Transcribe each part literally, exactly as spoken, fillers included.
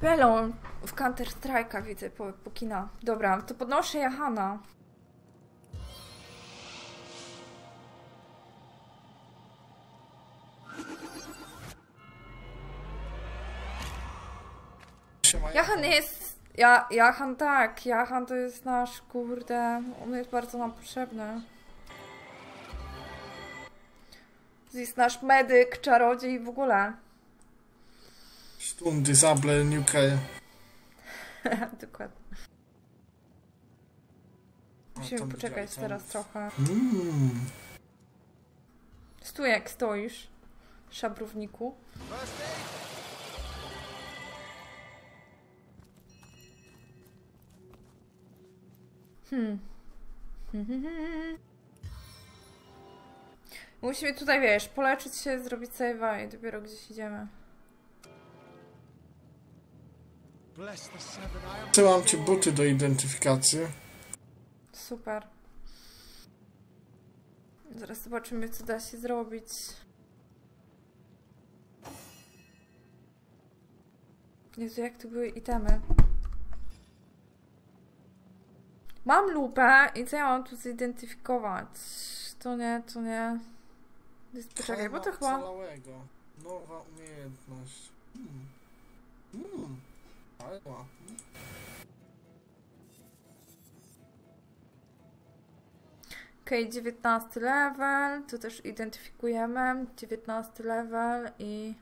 Belą w Counter Strike'a widzę po, po kina. Dobra, to podnoszę Jahana. Jahan jest... Ja, Jahan tak, Jahan to jest nasz, kurde, on jest bardzo nam potrzebny. To jest nasz medyk, czarodziej w ogóle. Stun, disable, nuke. Dokładnie. Musimy poczekać teraz trochę. Mm. Stój jak stoisz, szabrowniku. Hmm. Musimy tutaj, wiesz, poleczyć się, zrobić save'a i dopiero gdzieś idziemy. Trzymam ci buty do identyfikacji. Super. Zaraz zobaczymy, co da się zrobić. Jezu, jak tu były itemy. Mam lupę i co ja mam tu zidentyfikować? To nie, to nie. Poczekaj, bo to chyba... Nowa umiejętność. Hmm. Hmm. Ale ma. Okej, okay, dziewiętnasty level, tu też identyfikujemy, dziewiętnasty level i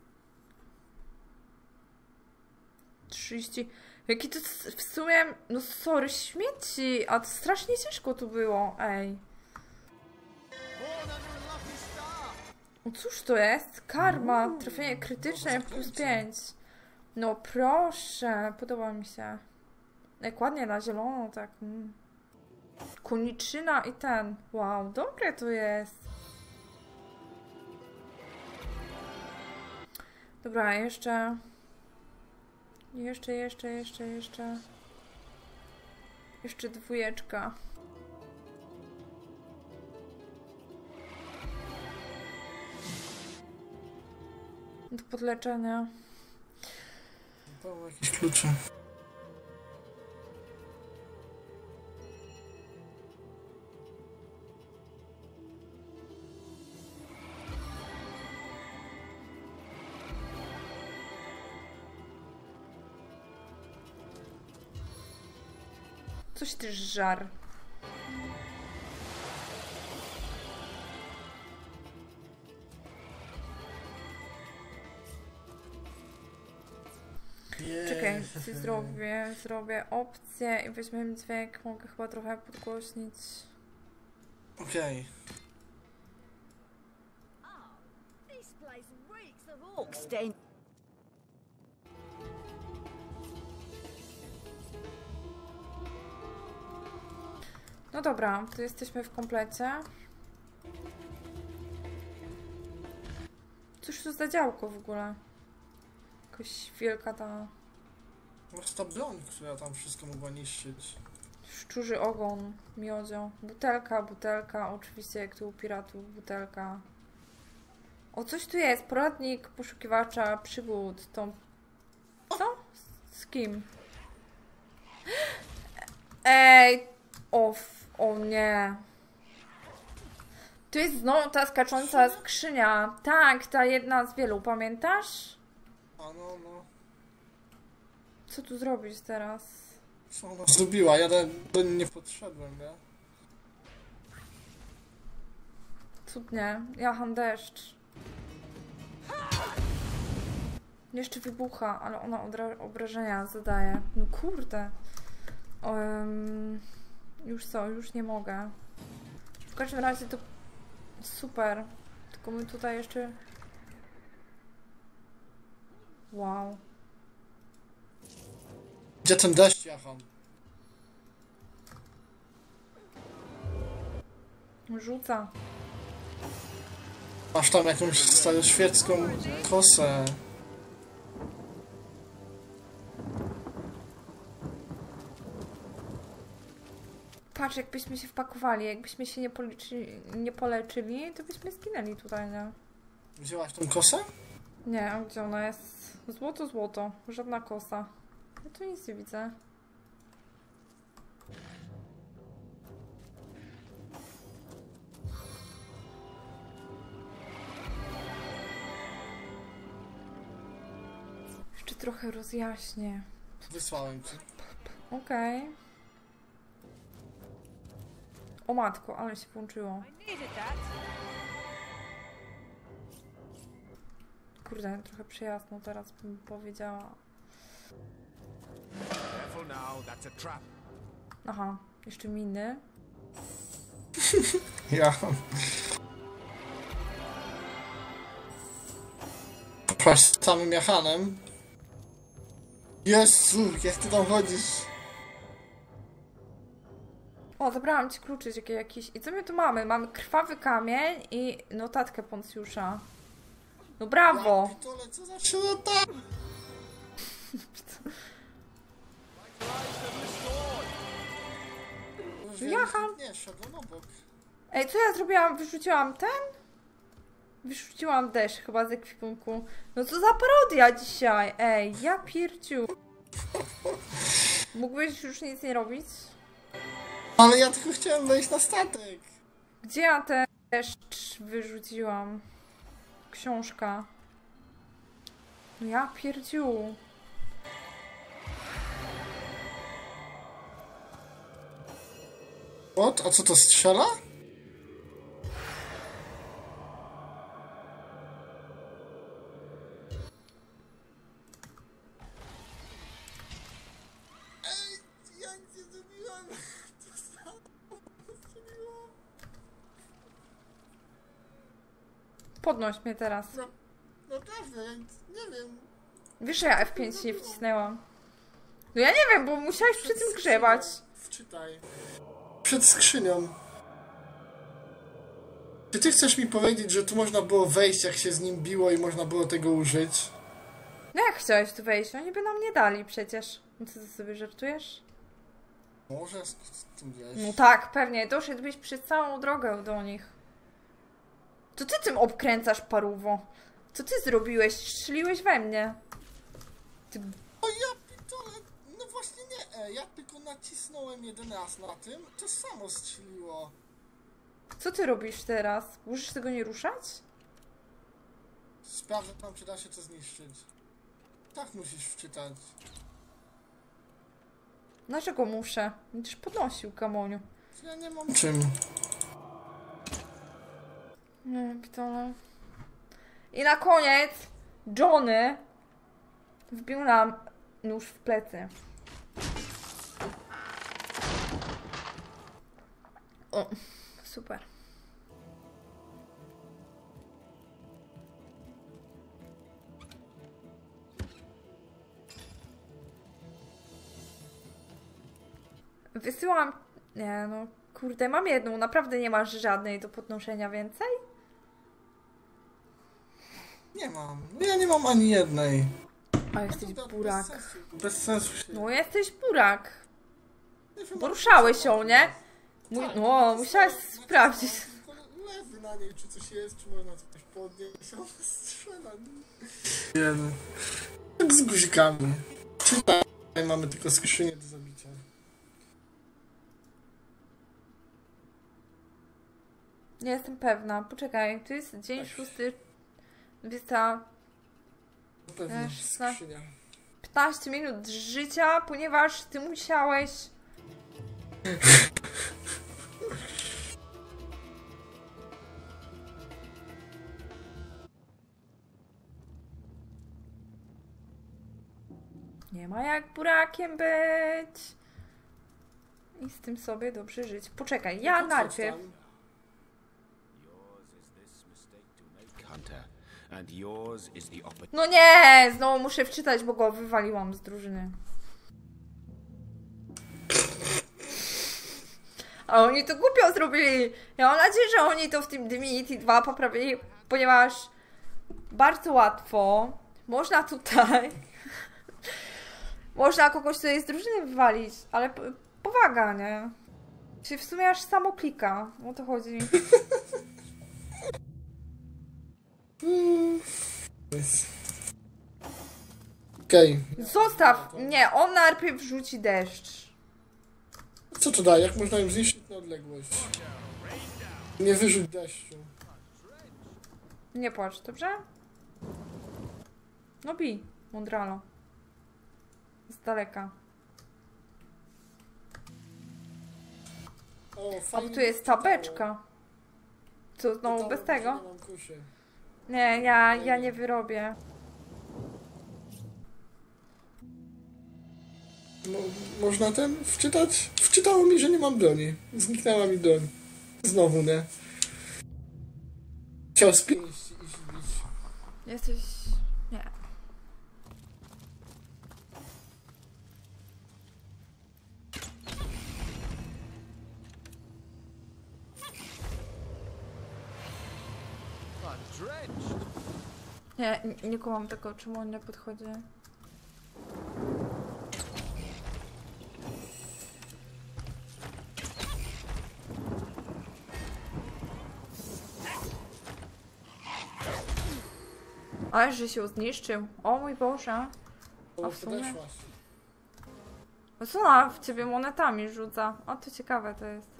trzydzieści. Jaki to w sumie, no sorry, śmieci, a to strasznie ciężko tu było, ej. O cóż to jest? Karma, trafienie krytyczne plus pięć. No proszę, podoba mi się. Jak ładnie na zielono, tak. Mm. Koniczyna i ten. Wow, dobre to jest. Dobra, jeszcze. Jeszcze, jeszcze, jeszcze, jeszcze. Jeszcze dwójeczka. Do podleczenia. To jakieś klucze. Coś też żar. Czekaj, coś zrobię, zrobię opcję i weźmiemy dźwięk, mogę chyba trochę podgłośnić. Okej. Okay. No dobra, to jesteśmy w komplecie. Cóż to za działko w ogóle? Jakaś wielka ta... Może ta broń, która tam wszystko mogła niszczyć. Szczurzy ogon, miodzio. Butelka, butelka, oczywiście jak tu u piratów, butelka. O, coś tu jest, poradnik poszukiwacza przygód. To... Co? Z kim? Ej! O, o nie. Tu jest znowu ta skacząca skrzynia. Tak, ta jedna z wielu, pamiętasz? A no, no. Co tu zrobić teraz? Co ona zrobiła? Ja do niej nie podszedłem, nie? Cudnie. Jahan deszcz. Jeszcze wybucha, ale ona obrażenia zadaje. No kurde. Um, już co, już nie mogę. W każdym razie to super. Tylko my tutaj jeszcze... Wow. Gdzie ten deszcz, Jahan? Rzuca. Masz tam jakąś staroświecką kosę. Patrz, jakbyśmy się wpakowali, jakbyśmy się nie, policzy, nie poleczyli, to byśmy zginęli tutaj, nie? Wzięłaś tą kosę? Nie, a gdzie ona jest? Złoto, złoto. Żadna kosa. Ja tu nic nie widzę. Jeszcze trochę rozjaśnię. Wysłałem ci. Okej. Okay. O matko, ale się włączyło. Kurde, trochę przyjasno teraz bym powiedziała. Aha, jeszcze miny. Ja. Patrz z samym Jachanem. Jezu, jak ty tam chodzisz? O, zabrałam ci kluczyk jakiś. I co my tu mamy? Mamy krwawy kamień i notatkę Poncjusza. No brawo! Ja pitole, co za szrota? Jacham! Nie, szedłem obok. Ej, co ja zrobiłam? Wyrzuciłam ten? Wyrzuciłam deszcz chyba z ekwipunku. No co za parodia dzisiaj? Ej, ja pierdziu. Mógłbyś już nic nie robić? Ale ja tylko chciałem wejść na statek. Gdzie ja ten deszcz wyrzuciłam? Książka. No ja pierdziu. What? A co to strzela? Ej, ja nic nie zrobiłem. To samo strzeliło. Podnoś mnie teraz. No, naprawdę, ja nic, nie wiem. Wiesz, że ja F pięć nie wcisnęłam. No ja nie wiem, bo musiałeś przy tym grzebać. Wczytaj. Przed skrzynią. Czy ty chcesz mi powiedzieć, że tu można było wejść, jak się z nim biło i można było tego użyć? No jak chciałeś tu wejść? Oni by nam nie dali przecież. No co ty sobie żartujesz? Może z tym wiesz. No tak, pewnie. Doszedłbyś przez całą drogę do nich. To ty tym obkręcasz, parówo. Co ty zrobiłeś? Strzeliłeś we mnie. Ty... O ja pitole, no właśnie nie, e, ja tylko nacisnąłem jeden raz na tym, to samo strzeliło. Co ty robisz teraz? Możesz tego nie ruszać? Sprawdzę tam, czy da się to zniszczyć. Tak musisz wczytać. Dlaczego muszę? Będziesz podnosił, Kamoniu. Ja nie mam czym. Nie, pitole. I na koniec Johnny wbił nam nóż w plecy. O, super. Wysyłam... Nie no, kurde, mam jedną. Naprawdę nie masz żadnej do podnoszenia więcej? Nie mam. No ja nie mam ani jednej. A jesteś To burak. Bez sensu, bez sensu się... No jesteś burak. Nie wiem, Poruszałeś ją, nie? Mu Tak, no, musiałeś nacisnąłem, sprawdzić. nacisnąłem, Lewy na niej, czy coś jest, czy można coś podnieść. Ona strzela. Jeden. Tak z guzikami. Czytaj, mamy tylko skrzynię do zabicia. Nie jestem pewna. Poczekaj, to jest dzień szósty. Dwudziesta Pewnie, Wiesz, no. skrzynia. piętnaście minut życia, ponieważ ty musiałeś. Nie ma jak burakiem być. I z tym sobie dobrze żyć. Poczekaj, ja No to coś najpierw. tam. No nie, znowu muszę wczytać, bo go wywaliłam z drużyny. A oni to głupio zrobili. Ja mam nadzieję, że oni to w tym Divinity dwa poprawili, ponieważ bardzo łatwo można tutaj można kogoś tutaj z drużyny wywalić, ale powaga, nie? Się w sumie aż samo klika, o to chodzi. Mm. Jest. Okej. Zostaw! Nie, on najpierw rzuci deszcz. Co to da? Jak można ją zniszczyć na odległość? Nie wyrzuć deszczu. Nie płacz, dobrze? No bij, mądralo. Z daleka. O, A fajnie. bo tu jest tabeczka. Co, znowu bez tego? Nie mam kusie. Nie, ja, ja nie wyrobię. Mo można ten wczytać? Wczytało mi, że nie mam broni. Zniknęła mi broń. Znowu, nie? Chciał z pięści iść bić. Jesteś... Nie. Nie, nie kumam tego, czemu on nie podchodzi. Ale że się zniszczył. O mój Boże. A w sumie? Podeszłaś. No co ona w ciebie monetami rzuca? O, to ciekawe to jest.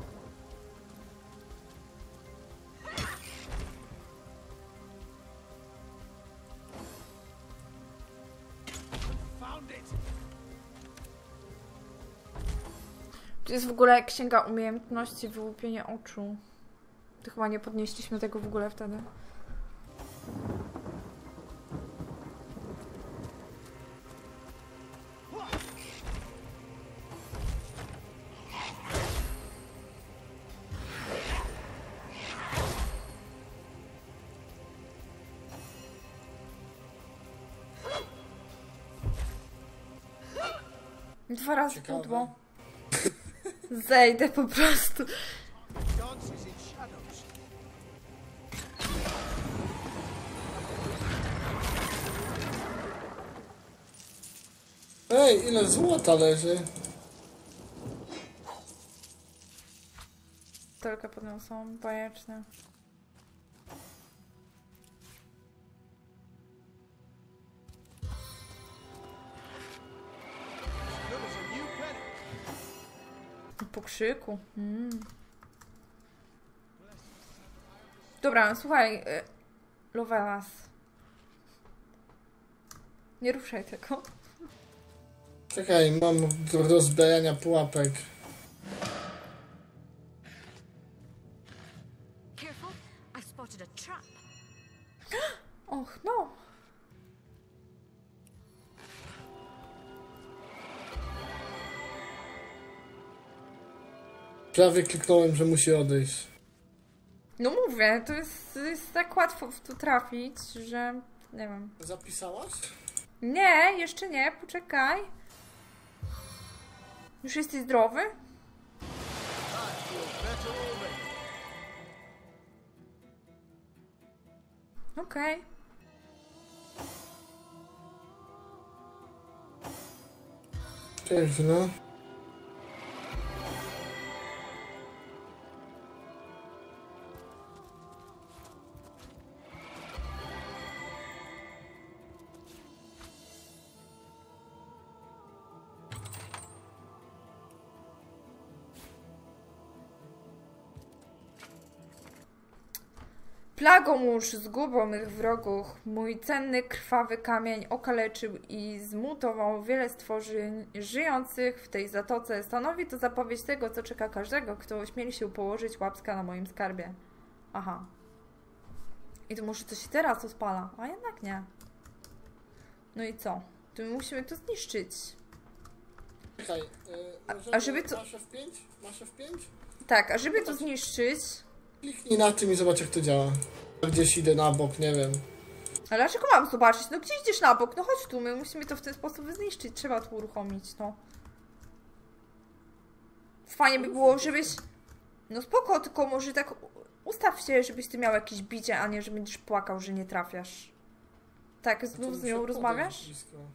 Tu jest w ogóle księga umiejętności, wyłupienie oczu. To chyba nie podnieśliśmy tego w ogóle wtedy. Dwa razy Ciekawe. pudło. Zejdę po prostu. Ej, ile złota leży? Tylko podniosą, bajeczne. Po krzyku. Mm. Dobra, słuchaj. Y Lovelas. Nie ruszaj tego. Czekaj, mam do rozbrajania pułapek. Careful, I've spotted a trap. Och, no. Prawie kliknąłem, że musi odejść. No mówię, to jest, to jest tak łatwo w to trafić, że nie wiem. Zapisałaś? Nie, jeszcze nie, poczekaj. Już jesteś zdrowy? Okej. Okay. Cześć, no. Plagomórz zgubą mych wrogów, mój cenny krwawy kamień okaleczył i zmutował wiele stworzeń żyjących w tej zatoce. Stanowi to zapowiedź tego, co czeka każdego, kto ośmieli się położyć łapska na moim skarbie. Aha. I to może coś teraz odpala, a jednak nie. No i co? To my musimy to zniszczyć. Czekaj, A- yy, a żeby to- Masz F pięć? Masz F pięć? Tak, a żeby to zniszczyć... Kliknij na tym i zobacz, jak to działa. Gdzieś idę na bok, nie wiem. Ale dlaczego mam zobaczyć? No gdzie idziesz na bok? No chodź tu, my musimy to w ten sposób zniszczyć. Trzeba to uruchomić, no. Fajnie by było, żebyś... No spoko, tylko może tak ustaw się, żebyś ty miał jakieś bicie, a nie, że będziesz płakał, że nie trafiasz. Tak, znów z nią rozmawiasz?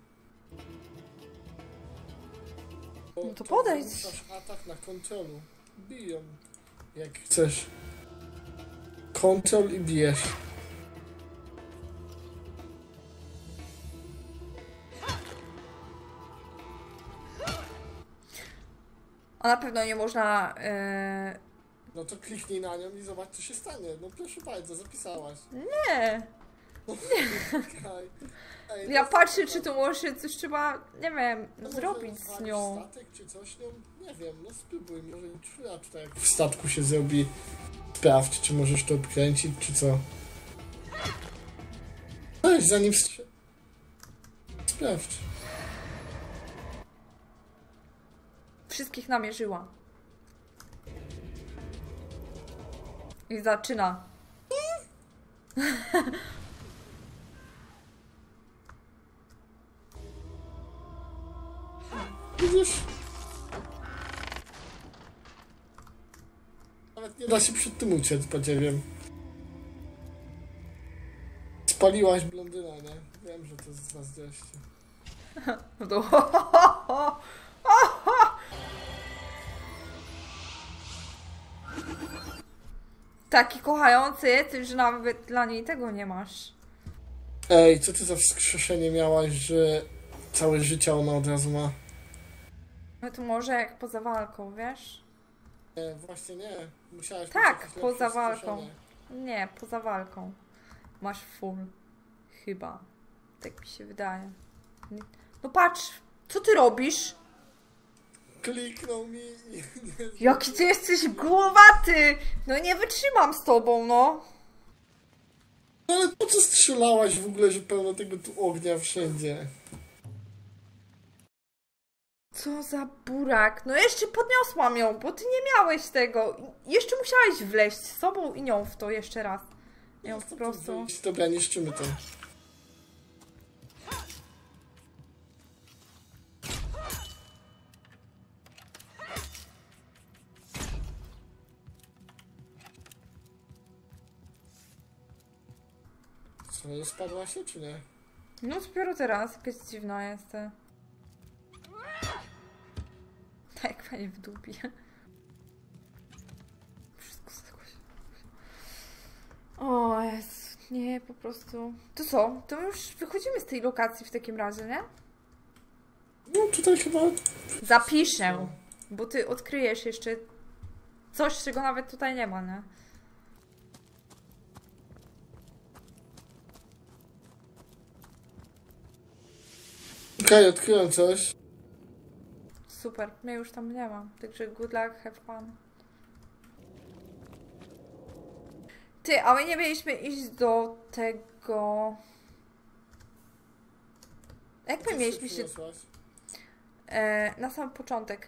No to podejdź. Zwiększasz atak na kontrolu. Biją. Jak chcesz. Kontrol i bijesz. A na pewno nie można... Yy... No to kliknij na nią i zobacz, co się stanie. No proszę bardzo, zapisałaś. Nie. No, czekaj. Ej, Ja to patrzę, jest- czy to może coś trzeba, nie wiem, no może zrobić z zwalić nią. statek czy coś nią? Nie wiem, no spróbuj. Może czy tak jak w statku się zrobi. Sprawdź, czy możesz to odkręcić, czy co. Weź, zanim strze... Sprawdź. Wszystkich namierzyła. I zaczyna. Widzisz? Nawet nie da się przed tym uciec, podziewiem. Spaliłaś blondyna, nie? Wiem, że to z zazdrości. No to... Taki kochający jesteś, że nawet dla niej tego nie masz. Ej, co ty za wskrzeszenie miałaś, że całe życie ona od razu ma? No to może jak poza walką, wiesz? Nie, właśnie nie. Musiałaś Tak, mieć jakieś poza lepsze walką. wskrzeszenie. Nie, poza walką. Masz full. Chyba. Tak mi się wydaje. Nie- No patrz, co ty robisz? Kliknął mi i... Jaki ty jesteś głowaty! No nie wytrzymam z tobą, no. No ale po co strzelałaś w ogóle, że pełno tego tu ognia wszędzie? Co za burak. No jeszcze podniosłam ją, bo ty nie miałeś tego. Jeszcze musiałeś wleźć z sobą i nią w to jeszcze raz. Ją po prostu... Dobra, niszczymy to. Co, spadła się czy nie? No dopiero teraz, jakaś dziwna jest. Tak, pani w dupie. Wszystko jakoś... O Jezu, nie, po prostu... To co? To już wychodzimy z tej lokacji w takim razie, nie? No tutaj chyba... Zapiszę, bo ty odkryjesz jeszcze coś, czego nawet tutaj nie ma, nie? Okej, okay, odkryłem coś. Super, mnie już tam nie ma, także good luck, have fun. Ty, a my nie mieliśmy iść do tego... Jak my mieliśmy się... Przyniosłaś? E, na sam początek.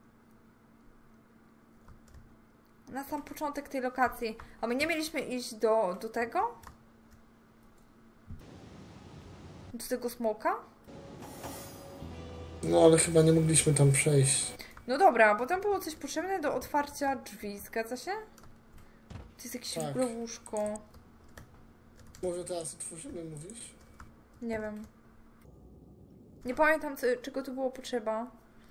Na sam początek tej lokacji. A my nie mieliśmy iść do, do tego? Do tego smoka? No ale chyba nie mogliśmy tam przejść. No dobra, bo tam było coś potrzebne do otwarcia drzwi, zgadza się? To jest jakieś Tak. w ogóle łóżko. Może teraz otworzymy, mówisz? Nie wiem. Nie pamiętam, co, czego tu było potrzeba.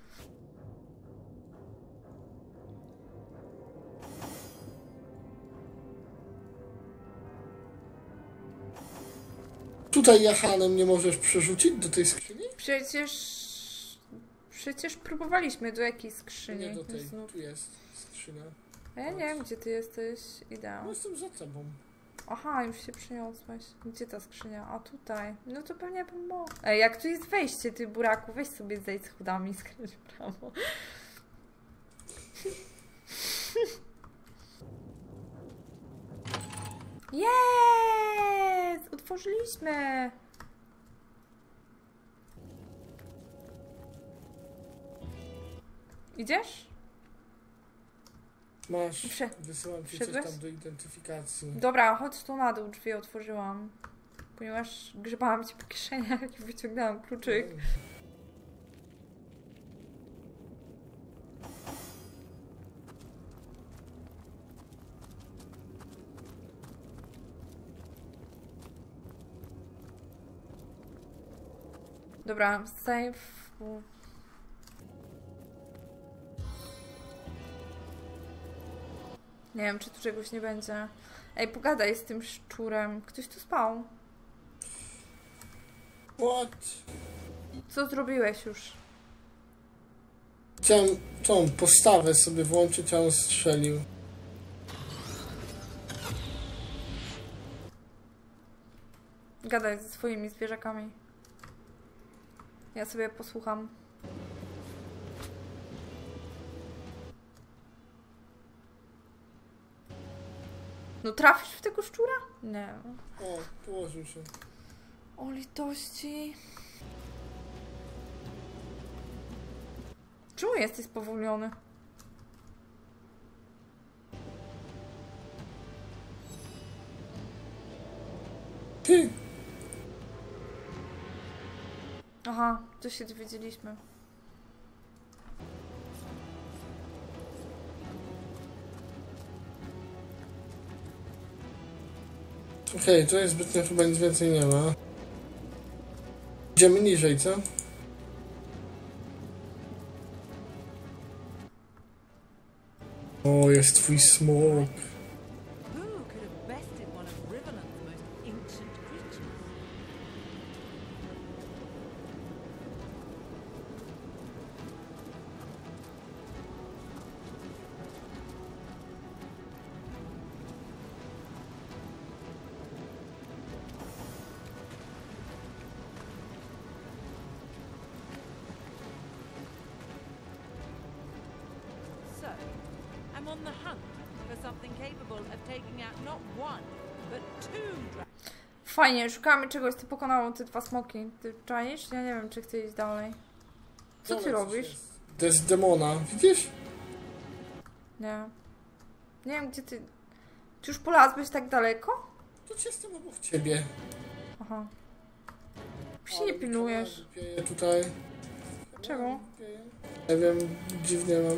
Tutaj Jahanem nie możesz przerzucić do tej skrzyni? Przecież... Przecież próbowaliśmy do jakiej skrzyni. Nie do tej, Znów. tu jest skrzynia. A ja nie wiem, gdzie ty jesteś. Idę. No jestem za tobą. Aha, już się przyniosłeś. Gdzie ta skrzynia? A tutaj. No to pewnie bym mogła. Ej, jak tu jest wejście, ty buraku, weź sobie zejdź schodami i skręć w prawo. Jest! Otworzyliśmy! Idziesz? Masz, Prze- wysyłam ci wszedłeś? coś tam do identyfikacji. Dobra, chodź tu na dół, drzwi otworzyłam. Ponieważ grzebałam ci po kieszeniach i wyciągnęłam kluczyk. Dobra, save. Nie wiem, czy tu czegoś nie będzie. Ej, pogadaj z tym szczurem. Ktoś tu spał. What? Co zrobiłeś już? Chciałem tą postawę sobie włączyć, a on strzelił. Gadaj ze swoimi zwierzakami. Ja sobie posłucham. No trafisz w tego szczura? Nie. O, położył się. O litości. Czemu jesteś spowolniony? Ty! Aha, to się dowiedzieliśmy. Okej, okay, to jest zbytnio chyba nic więcej nie ma. Idziemy niżej, co? O, jest twój smok. I'm on the hunt for something capable of taking out not one, but two dragons. Fajnie, szukamy czegoś, co pokonało te dwa smoki. Ty czaisz? Ja nie wiem, czy chcę iść dalej. Co ty robisz? To jest demona, widzisz? Nie. Nie wiem, gdzie ty... Czy już polazłeś tak daleko? To cię jestem obok ciebie. Aha. Się nie pilnujesz. Tutaj. Czego? Nie wiem, dziwnie mam.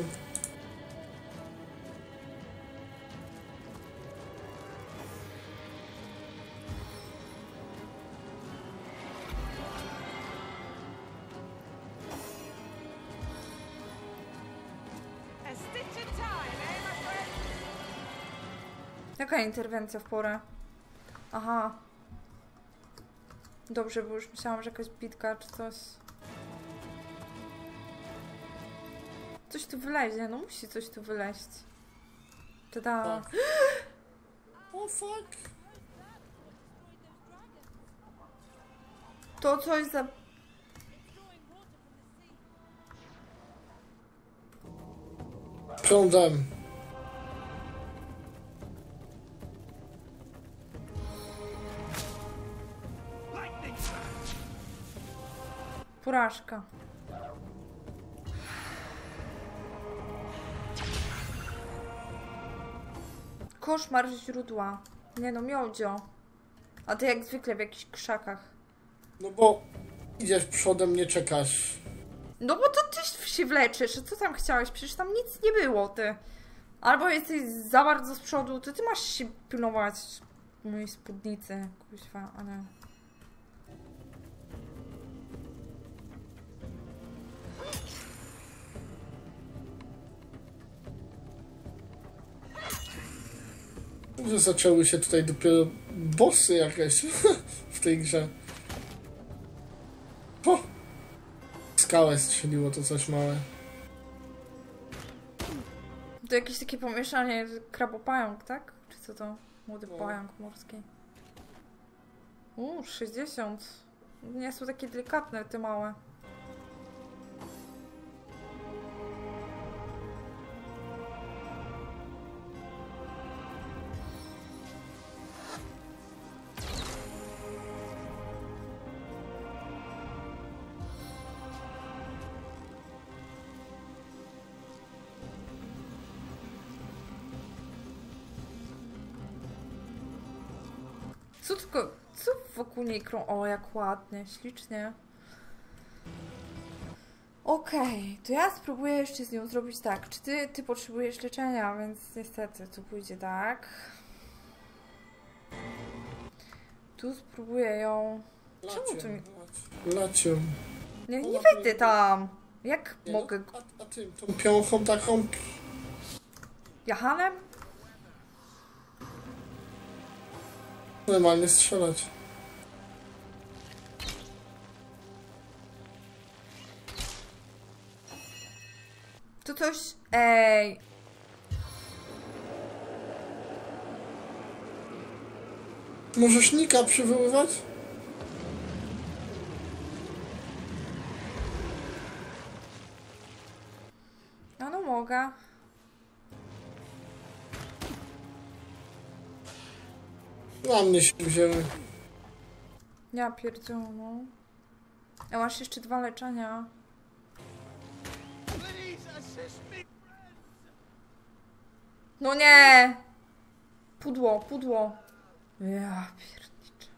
Jaka interwencja w porę? Aha. Dobrze, bo już myślałam, że jakaś bitka czy coś. Coś tu wylezie, no musi coś tu wyleźć. Tada. Tak. O fuck. To coś za... Prądem. Porażka. Koszmar źródła. Nie no, miodzio. A ty jak zwykle w jakichś krzakach. No bo idziesz przodem, nie czekasz. No bo to ty się wleczysz. Co tam chciałeś? Przecież tam nic nie było, ty. Albo jesteś za bardzo z przodu, to ty masz się pilnować mojej spódnicy. Kuźwa, a nie. Że zaczęły się tutaj dopiero bossy jakieś w tej grze. O! Skałę strzeliło to coś małe. To jakieś takie pomieszanie krabopająk, tak? Czy co to? Młody No. pająk morski. Uuu, sześćdziesiąt. Nie są takie delikatne, te małe. Co tylko, co wokół niej krą... O, jak ładnie, ślicznie. Okej, okay, to ja spróbuję jeszcze z nią zrobić tak. Czy ty, ty potrzebujesz leczenia, więc niestety tu pójdzie tak. Tu spróbuję ją... Czemu tu mi... Lacią. Nie, nie wejdę tam! Jak Nie, mogę... No, a, a tym, tą piąchą taką... Jahanem? Normalnie strzelać. To coś... Ej... Możesz Nika przywoływać? No, no mogę. Na mnie się wzięły. Ja pierdzielę, no. A masz jeszcze dwa leczenia. No nie! Pudło, pudło. Ja pierniczę.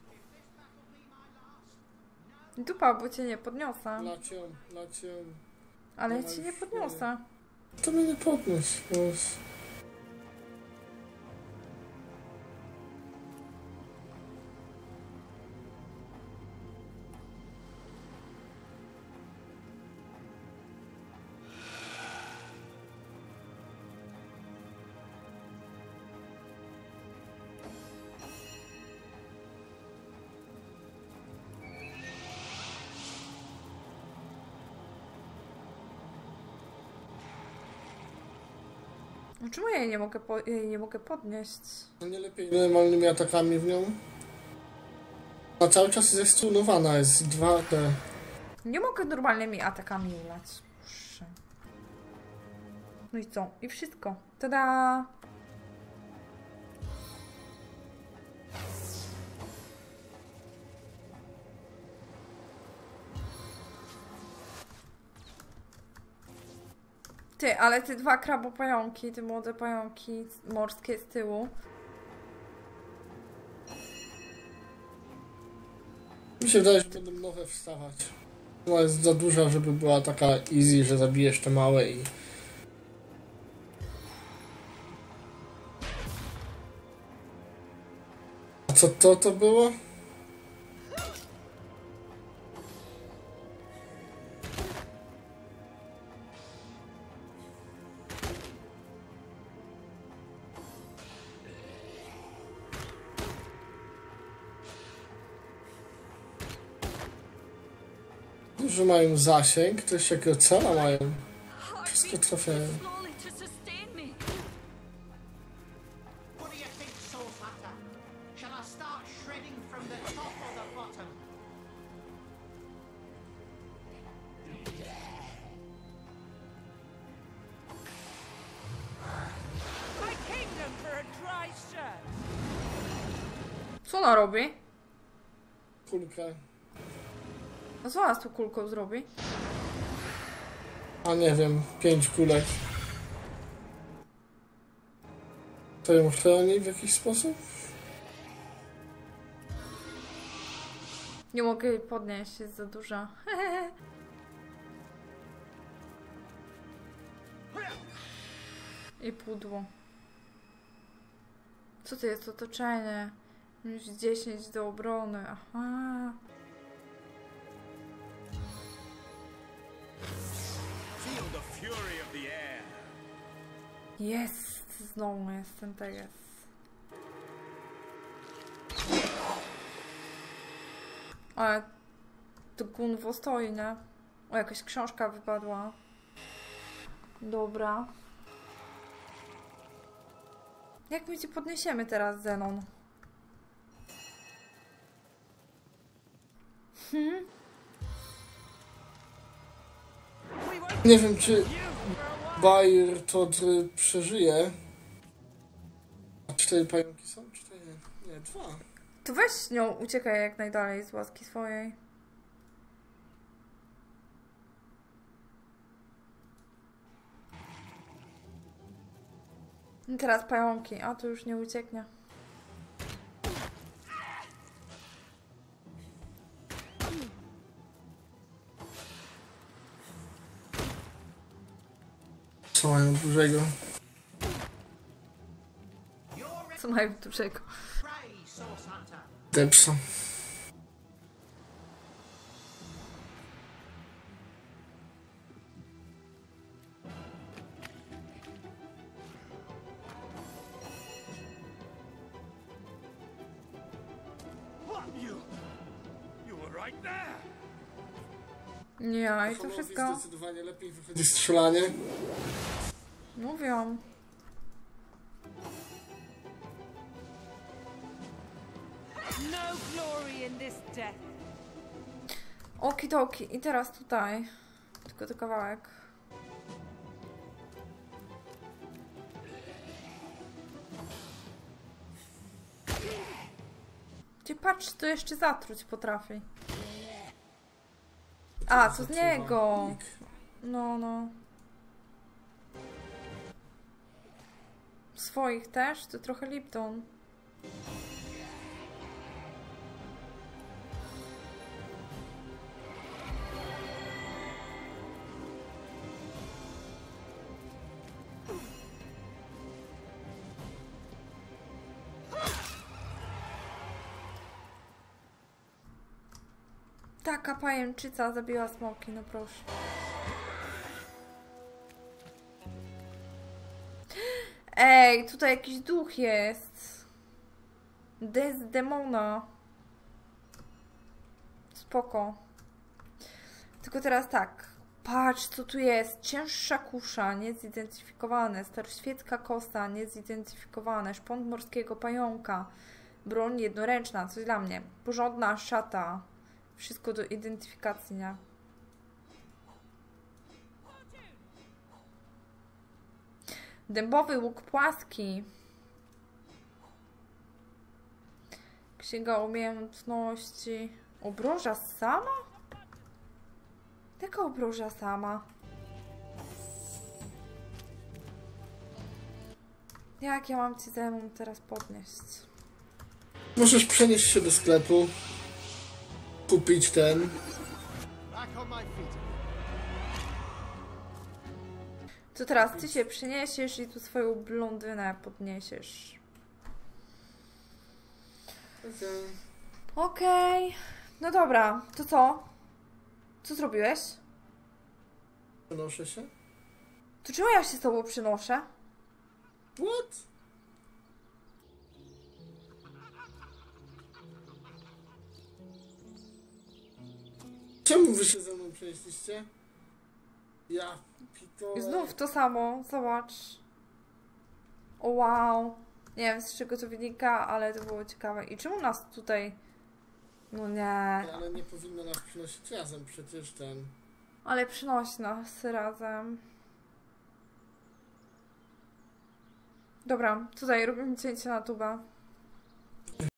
Dupa, bo cię nie podniosę. Lacią, lacią. Ale ja No cię już nie podniosę. To mnie nie podnieś. Boże. No czemu ja jej nie mogę, po jej nie mogę podnieść? No nie lepiej normalnymi atakami w nią? A cały czas jest stunowana, jest dwa D. Nie mogę normalnymi atakami ulać. Proszę. No i co? I wszystko. Tada! Ty, ale te dwa krabopająki, te młode pająki morskie z tyłu. Mi się wydaje, że będą nowe wstawać. Ona jest za duża, żeby była taka easy, że zabijesz te małe i... A co to to było? Że mają zasięg, to jeszcze jakiego cela mają. Wszystko trafiają. Slowly to sustain me. What do you think, Soul Hatter? Shall I start shredding from the top or the bottom? My kingdom for a dry shirt. Co ona robi? Kulkę. A co ona z tą kulką zrobi? A nie wiem, pięć kulek. To ją chroni w jakiś sposób? Nie mogę jej podnieść, jest za duża. I pudło. Co to jest otoczenie? Już dziesięć do obrony. Aha. Feel the fury of the air. Jest! Znowu jestem, tak jest. Ale to gunwo stoi, nie? O, jakaś książka wypadła. Dobra. Jak my cię podniesiemy teraz, Zenon? Hmm? Nie wiem, czy Bayer to przeżyje. A cztery pająki są? Cztery? Nie, dwa. To weź z nią, uciekaj jak najdalej z łaski swojej. I teraz pająki, a to już nie ucieknie. Co mają dużego? Co mają dużego? Pray, Soul Hatter. Depsa. What? You... You were right there. Nie, i to Honowi wszystko zdecydowanie lepiej wychodzi strzelanie. mówią. No glory in this death. Okidoki, i teraz tutaj. Tylko to kawałek. Ty patrz, to jeszcze zatruć potrafi. A, to z niego. No, no. Swoich też? To trochę Lipton. Taka pajęczyca zabiła smoki, no proszę. Ej, tutaj jakiś duch jest. Desdemona. Spoko. Tylko teraz tak. Patrz, co tu jest. Cięższa kusza, niezidentyfikowane. Staroświecka kosa, niezidentyfikowane. Szpont morskiego pająka. Broń jednoręczna, coś dla mnie. Porządna szata. Wszystko do identyfikacji, nie? Dębowy łuk płaski. Księga umiejętności. Obroża sama? Jaka obroża sama? Jak ja mam ci temu teraz podnieść? Możesz przenieść się do sklepu. Kupić ten. To teraz ty się przyniesiesz i tu swoją blondynę podniesiesz. Okay. Okej. Okay. No dobra, to co? Co zrobiłeś? Przenoszę się. To czemu ja się z tobą przynoszę? What? Czemu wy się ze mną przenieśliście? Ja pitole. Znów to samo, zobacz. O wow. Nie wiem, z czego to wynika, ale to było ciekawe. I czemu nas tutaj... No nie. Ale nie powinno nas przynosić razem, przecież ten... Ale przynosi nas razem. Dobra, tutaj robimy cięcie na tuba.